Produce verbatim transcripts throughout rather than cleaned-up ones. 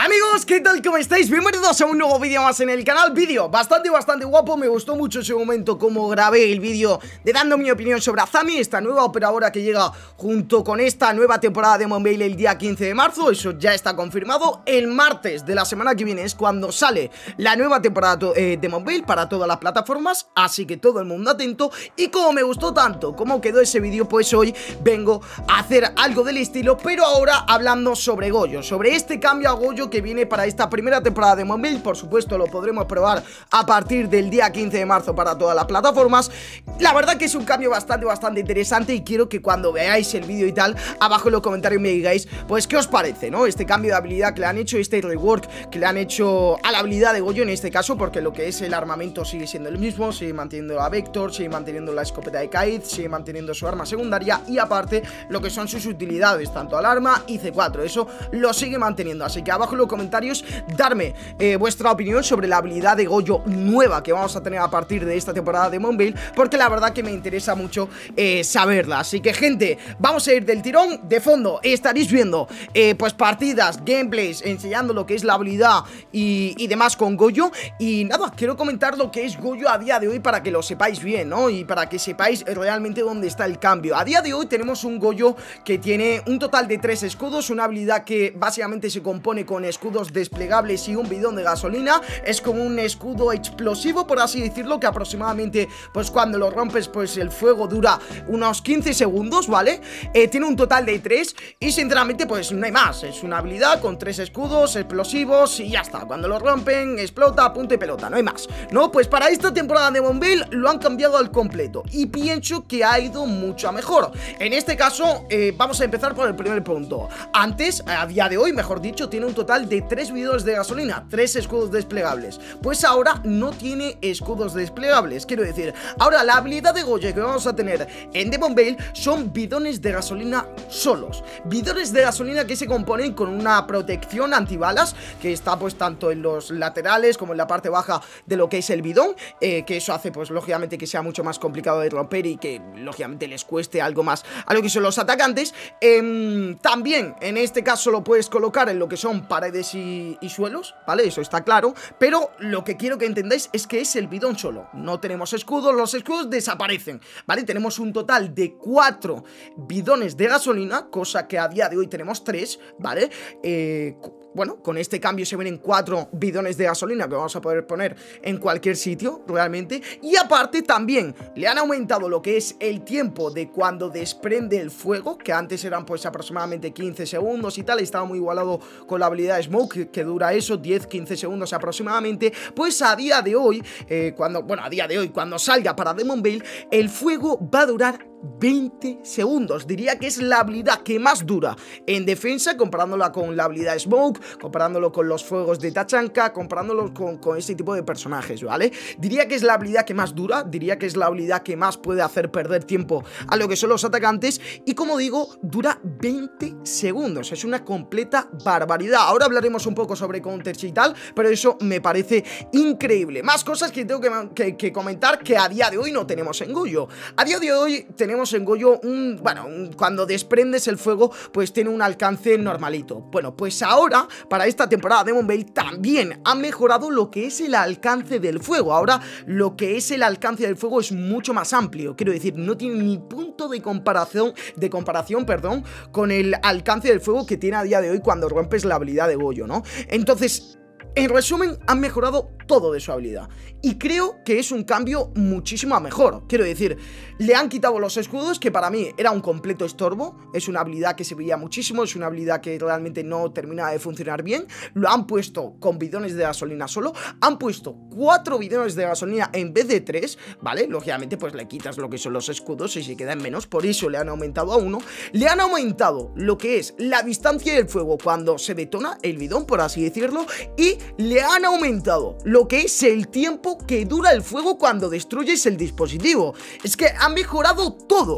Amigos, ¿qué tal? ¿Cómo estáis? Bienvenidos a un nuevo vídeo más en el canal. Vídeo bastante, bastante guapo. Me gustó mucho ese momento como grabé el vídeo de dando mi opinión sobre Azami, esta nueva operadora que llega junto con esta nueva temporada de Mobile el día quince de marzo. Eso ya está confirmado. El martes de la semana que viene es cuando sale la nueva temporada eh, de Mobile para todas las plataformas, así que todo el mundo atento. Y como me gustó tanto como quedó ese vídeo, pues hoy vengo a hacer algo del estilo, pero ahora hablando sobre Goyo, sobre este cambio a Goyo que viene para esta primera temporada de Mobile. Por supuesto lo podremos probar a partir del día quince de marzo para todas las plataformas. La verdad que es un cambio bastante, bastante interesante y quiero que cuando veáis el vídeo y tal, abajo en los comentarios me digáis, pues qué os parece, ¿no? Este cambio de habilidad que le han hecho, este rework que le han hecho a la habilidad de Goyo en este caso, porque lo que es el armamento sigue siendo el mismo, sigue manteniendo la Vector, sigue manteniendo la escopeta de Kaid, sigue manteniendo su arma secundaria y aparte lo que son sus utilidades, tanto al arma y C cuatro, eso lo sigue manteniendo, así que abajo en los comentarios darme eh, vuestra opinión sobre la habilidad de Goyo nueva que vamos a tener a partir de esta temporada de Mobile, porque la verdad que me interesa mucho eh, saberla. Así que gente, vamos a ir del tirón. De fondo estaréis viendo eh, pues partidas, gameplays, enseñando lo que es la habilidad y, y demás con Goyo. Y nada, quiero comentar lo que es Goyo a día de hoy para que lo sepáis bien, ¿no? Y para que sepáis realmente dónde está el cambio. A día de hoy tenemos un Goyo que tiene un total de tres escudos, una habilidad que básicamente se compone con escudos desplegables y un bidón de gasolina. Es como un escudo explosivo, por así decirlo, que aproximadamente pues cuando lo rompes pues el fuego dura unos quince segundos, ¿vale? Eh, tiene un total de tres y sinceramente pues no hay más. Es una habilidad con tres escudos explosivos y ya está. Cuando lo rompen explota, punto y pelota, no hay más, ¿no? Pues para esta temporada de Mobile lo han cambiado al completo y pienso que ha ido mucho a mejor. En este caso eh, vamos a empezar por el primer punto. Antes, a día de hoy mejor dicho, tiene un total de tres bidones de gasolina, tres escudos desplegables. Pues ahora no tiene escudos desplegables, quiero decir, ahora la habilidad de Goyo que vamos a tener en The Mobile son bidones de gasolina solos. Bidones de gasolina que se componen con una protección antibalas que está pues tanto en los laterales como en la parte baja de lo que es el bidón, eh, que eso hace pues lógicamente que sea mucho más complicado de romper y que lógicamente les cueste algo más a lo que son los atacantes. eh, También en este caso lo puedes colocar en lo que son paredes y, y suelos, ¿vale? Eso está claro, pero lo que quiero que entendáis es que es el bidón solo, no tenemos escudos, los escudos desaparecen, ¿vale? Tenemos un total de cuatro bidones de gasolina, cosa que a día de hoy tenemos tres, ¿vale? Eh... Bueno, con este cambio se vienen cuatro bidones de gasolina que vamos a poder poner en cualquier sitio, realmente. Y aparte también le han aumentado lo que es el tiempo de cuando desprende el fuego, que antes eran pues aproximadamente quince segundos y tal, y estaba muy igualado con la habilidad Smoke, que, que dura eso, diez quince segundos aproximadamente. Pues a día de hoy, eh, cuando, bueno, a día de hoy, cuando salga para The Mobile, el fuego va a durar veinte segundos. Diría que es la habilidad que más dura en defensa, comparándola con la habilidad Smoke, comparándolo con los fuegos de Tachanka, comparándolo con, con este tipo de personajes, ¿vale? Diría que es la habilidad que más dura, diría que es la habilidad que más puede hacer perder tiempo a lo que son los atacantes y, como digo, dura veinte segundos. Es una completa barbaridad. Ahora hablaremos un poco sobre counters y tal, pero eso me parece increíble. Más cosas que tengo que, que, que comentar que a día de hoy no tenemos en Goyo. A día de hoy tenemos Tenemos en Goyo un, bueno, un, cuando desprendes el fuego pues tiene un alcance normalito. Bueno, pues ahora para esta temporada de Mobile también han mejorado lo que es el alcance del fuego. Ahora lo que es el alcance del fuego es mucho más amplio, quiero decir, no tiene ni punto de comparación, de comparación, perdón, con el alcance del fuego que tiene a día de hoy cuando rompes la habilidad de Goyo, ¿no? Entonces, en resumen, han mejorado todo de su habilidad y creo que es un cambio muchísimo a mejor. Quiero decir, le han quitado los escudos, que para mí era un completo estorbo. Es una habilidad que se veía muchísimo, es una habilidad que realmente no termina de funcionar bien. Lo han puesto con bidones de gasolina solo, han puesto cuatro bidones de gasolina en vez de tres, ¿vale? Lógicamente pues le quitas lo que son los escudos y se queda en menos, por eso le han aumentado a uno. Le han aumentado lo que es la distancia del fuego cuando se detona el bidón, por así decirlo, y le han aumentado lo que es el tiempo que dura el fuego cuando destruyes el dispositivo. Es que han mejorado todo.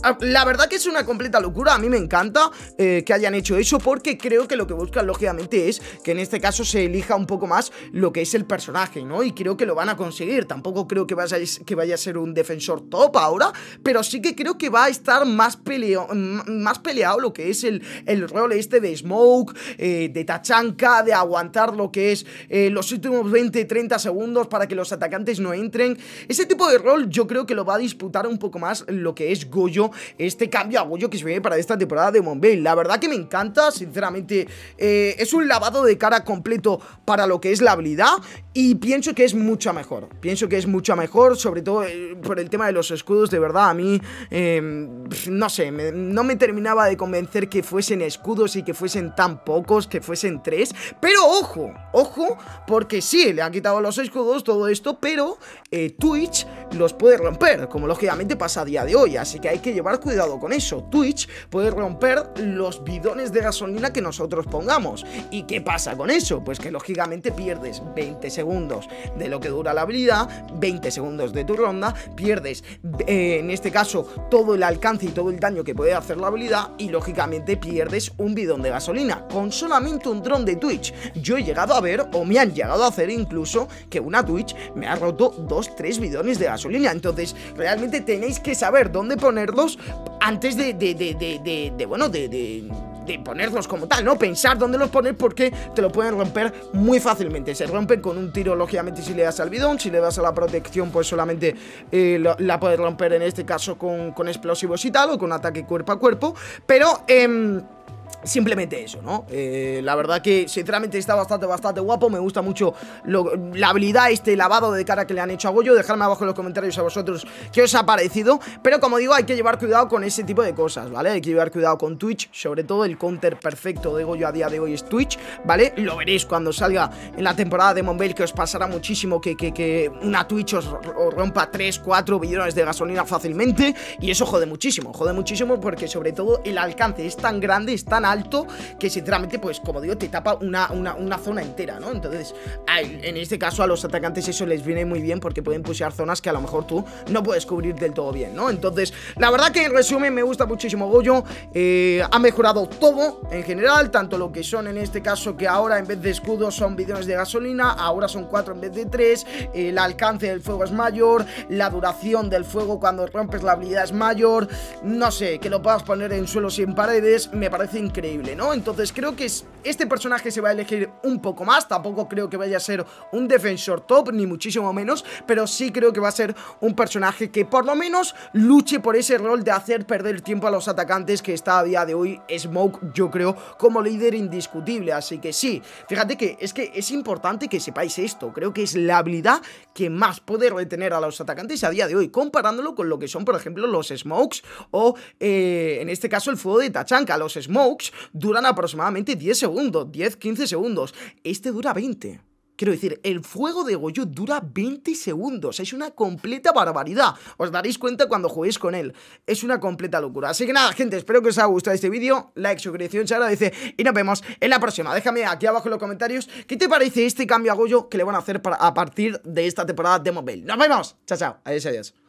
La verdad que es una completa locura. A mí me encanta eh, que hayan hecho eso, porque creo que lo que buscan lógicamente es que en este caso se elija un poco más lo que es el personaje, ¿no? Y creo que lo van a conseguir. Tampoco creo que vaya, que vaya a ser un defensor top ahora, pero sí que creo que va a estar más, peleo, más peleado lo que es el, el rol este de Smoke, eh, de Tachanka, de aguantar lo que es eh, los últimos veinte treinta segundos para que los atacantes no entren. Ese tipo de rol yo creo que lo va a disputar un poco más lo que es Goyo, este cambio a Goyo que se viene para esta temporada de Monbale. La verdad que me encanta, sinceramente, eh, es un lavado de cara completo para lo que es la habilidad, y pienso que es mucho mejor, pienso que es mucho mejor, sobre todo eh, por el tema de los escudos. De verdad, a mí, eh, no sé, me, no me terminaba de convencer que fuesen escudos y que fuesen tan pocos, que fuesen tres, pero ojo, ojo, porque sí, le han quitado los escudos, todo esto, pero eh, Twitch los puede romper, como lógicamente pasa a día de hoy, así que hay que llevar cuidado con eso. Twitch puede romper los bidones de gasolina que nosotros pongamos. ¿Y qué pasa con eso? Pues que lógicamente pierdes veinte segundos de lo que dura la habilidad, veinte segundos de tu ronda, pierdes eh, en este caso todo el alcance y todo el daño que puede hacer la habilidad, y lógicamente pierdes un bidón de gasolina con solamente un dron de Twitch. Yo he llegado a ver, o me han llegado a hacer incluso, que una Twitch me ha roto dos tres bidones de gasolina. Entonces realmente tenéis que saber dónde ponerlos antes de, de, de, de, de, de bueno, de, de, de ponerlos como tal, ¿no? Pensar dónde los poner, porque te lo pueden romper muy fácilmente. Se rompen con un tiro, lógicamente, si le das al bidón. Si le das a la protección, pues solamente eh, lo, la puedes romper en este caso con, con explosivos y tal, o con ataque cuerpo a cuerpo. Pero, eh, simplemente eso, ¿no? Eh, la verdad que sinceramente está bastante, bastante guapo. Me gusta mucho lo, la habilidad, este lavado de cara que le han hecho a Goyo. Dejadme abajo en los comentarios a vosotros qué os ha parecido. Pero como digo, hay que llevar cuidado con ese tipo de cosas, ¿vale? Hay que llevar cuidado con Twitch. Sobre todo el counter perfecto de Goyo a día de hoy es Twitch, ¿vale? Lo veréis cuando salga en la temporada de Monbale, que os pasará muchísimo que, que, que una Twitch os, os rompa tres, cuatro bidones de gasolina fácilmente. Y eso jode muchísimo, jode muchísimo, porque sobre todo el alcance es tan grande, es tan alto, que sinceramente, pues como digo, te tapa una, una, una zona entera, ¿no? Entonces, en este caso a los atacantes eso les viene muy bien, porque pueden pushear zonas que a lo mejor tú no puedes cubrir del todo bien, ¿no? Entonces, la verdad que en resumen me gusta muchísimo Goyo. eh, Ha mejorado todo en general, tanto lo que son en este caso, que ahora en vez de escudos son bidones de gasolina, ahora son cuatro en vez de tres. El alcance del fuego es mayor, la duración del fuego cuando rompes la habilidad es mayor. No sé, que lo puedas poner en suelos y en paredes, me parece increíble, ¿no? Entonces creo que es, este personaje se va a elegir un poco más. Tampoco creo que vaya a ser un defensor top, ni muchísimo menos, pero sí creo que va a ser un personaje que por lo menos luche por ese rol de hacer perder tiempo a los atacantes, que está a día de hoy Smoke, yo creo, como líder indiscutible. Así que sí, fíjate que es que es importante que sepáis esto. Creo que es la habilidad que más puede retener a los atacantes a día de hoy, comparándolo con lo que son, por ejemplo, los Smokes o eh, en este caso el fuego de Tachanka. Los Smokes duran aproximadamente diez segundos, diez quince segundos. Este dura veinte. Quiero decir, el fuego de Goyo dura veinte segundos. Es una completa barbaridad. Os daréis cuenta cuando juguéis con él. Es una completa locura. Así que nada, gente, espero que os haya gustado este vídeo. Like, suscripción, se agradece. Y nos vemos en la próxima. Déjame aquí abajo en los comentarios qué te parece este cambio a Goyo que le van a hacer para, a partir de esta temporada de Monbale. Nos vemos. Chao, chao. Adiós, adiós.